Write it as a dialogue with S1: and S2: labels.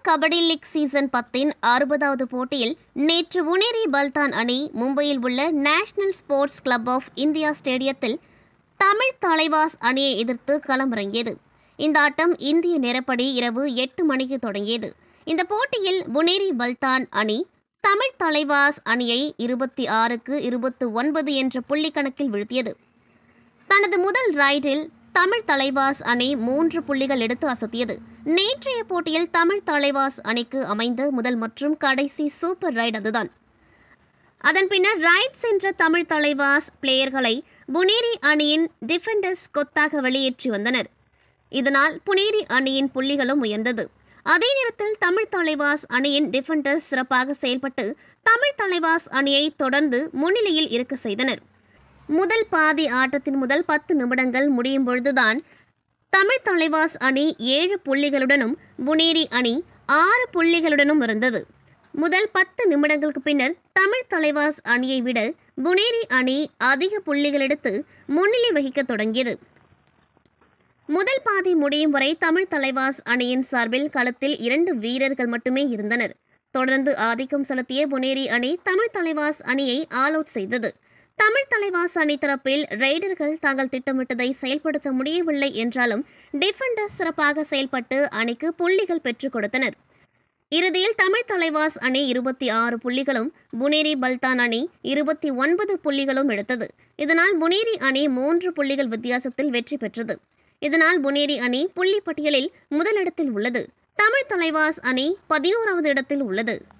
S1: Kabaddi league season 10 60வது போட்டியில் நேற்று புனேரி பல்தான் அணி மும்பையில் உள்ள national sports club of India ஸ்டேடியத்தில் தமிழ் தலைவாஸ் அணியை எதிர்த்து களமிறங்கியது. இந்த ஆட்டம் இந்திய நேரப்படி இரவு 8 மணிக்கு தொடங்கியது. இந்த போட்டியில் புனேரி பல்தான் அணி தமிழ் தலைவாஸ் அணியை 26க்கு 29 என்ற புள்ளி கணக்கில் வீழ்த்தியது. தனது முதல் ரைடில் தமிழ் தலைவாஸ் அணி 3 புள்ளிகள் எடுத்து அசத்தியது. நேற்றைய போட்டியில் தமிழ் தலைவாஸ் அணிக்கு அமைந்த முதல் மற்றும் கடைசி சூப்பர் ரைட் அதுதான். அதன் பின்னர் ரைட் சென்ற தமிழ் தலைவாஸ் பிளேயர்களை புனேரி அணியின் டிஃபெண்டர்ஸ் கொத்தாக வெளியேற்றி வந்தனர். இதனால் புனேரி அணியின் புள்ளிகளும் உயர்ந்தது. அதே நேரத்தில் தமிழ் தலைவாஸ் அணியின் டிஃபெண்டர்ஸ் சிறப்பாக செயல்பட்டு தமிழ் தலைவாஸ் அணியை தொடர்ந்து முன்னிலையில் இருக்க செய்தனர். முதல் பாதி ஆட்டத்தின் முதல் 10 நிமிடங்கள் முடியும் பொழுதுதான் தமிழ் தலைவாஸ் அணி 7 புள்ளிகளுடனும் புனேரி அணி 6 புள்ளிகளுடனும் இருந்தது. முதல் 10 நிமிடங்களுக்கு பின்னர் தமிழ் தலைவாஸ் அணியை விட புனேரி அணி அதிக புள்ளிகள் எடுத்து முன்னிலை வகிக்க தொடங்கியது. முதல் பாதி முடியும் வரை தமிழ் தலைவாஸ் அணியின் சார்பில் களத்தில் 2 வீரர்கள் மட்டுமே இருந்தனர். தொடர்ந்து ஆதிக்கம் செலுத்திய புனேரி அணி தமிழ் தலைவாஸ் அணியை ஆல் அவுட் செய்தது. தமிழ் தலைவாஸ் அணி தரப்பில் ரைடர்கள் தாங்கள் திட்டமிட்டதை செயல்படுத்த முடியவில்லை என்றாலும் டிஃபெண்டர் சிறப்பாக செயல்பட்டு அணிக்கு புள்ளிகள் பெற்றுக் கொடுத்தனர். இறுதியில் தமிழ் தலைவாஸ் அணி 26 புள்ளிகளும் புனேரி பல்தான் அணி 29 புள்ளிகளும் எடுத்தது. இதனால் புனேரி அணி 3 புள்ளிகள் வித்தியாசத்தில் வெற்றி பெற்றது. இதனால் புனேரி அணி புள்ளி பட்டியலில் முதலிடத்தில் உள்ளது. தமிழ் தலைவாஸ் அணி 11வது இடத்தில் உள்ளது.